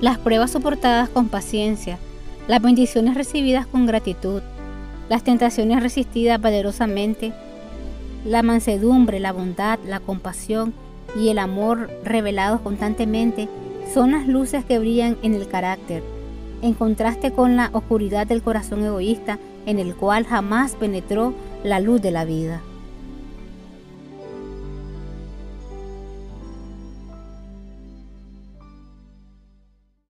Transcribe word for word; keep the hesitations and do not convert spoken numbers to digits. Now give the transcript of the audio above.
las pruebas soportadas con paciencia, las bendiciones recibidas con gratitud, las tentaciones resistidas valerosamente, la mansedumbre, la bondad, la compasión y el amor revelados constantemente son las luces que brillan en el carácter, en contraste con la oscuridad del corazón egoísta en el cual jamás penetró la luz de la vida.